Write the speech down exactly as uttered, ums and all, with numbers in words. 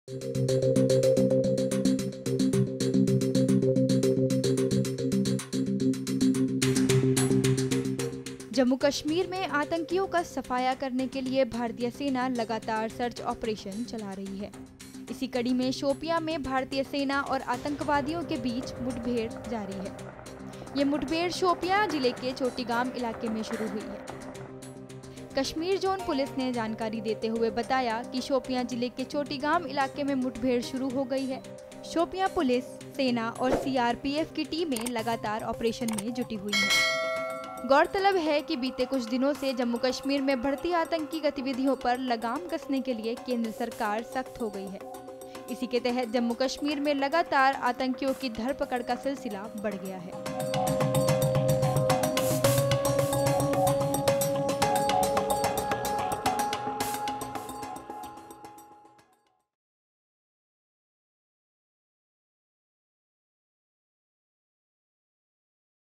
जम्मू कश्मीर में आतंकियों का सफाया करने के लिए भारतीय सेना लगातार सर्च ऑपरेशन चला रही है। इसी कड़ी में शोपियां में भारतीय सेना और आतंकवादियों के बीच मुठभेड़ जारी है। ये मुठभेड़ शोपियां जिले के चोटीगाम इलाके में शुरू हुई है। कश्मीर जोन पुलिस ने जानकारी देते हुए बताया कि शोपियां जिले के चोटीगाम इलाके में मुठभेड़ शुरू हो गई है। शोपियां पुलिस, सेना और सी आर पी एफ की टीमें लगातार ऑपरेशन में जुटी हुई हैं। गौरतलब है कि बीते कुछ दिनों से जम्मू कश्मीर में बढ़ती आतंकी गतिविधियों पर लगाम कसने के लिए केंद्र सरकार सख्त हो गई है। इसी के तहत जम्मू कश्मीर में लगातार आतंकियों की धरपकड़ का सिलसिला बढ़ गया है।